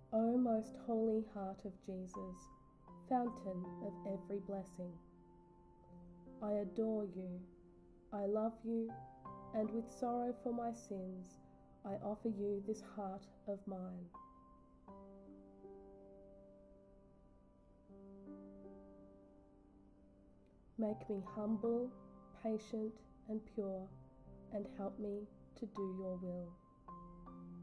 O most holy heart of Jesus, fountain of every blessing, I adore you, I love you, and with sorrow for my sins, I offer you this heart of mine. Make me humble, patient, and pure, and help me to do your will.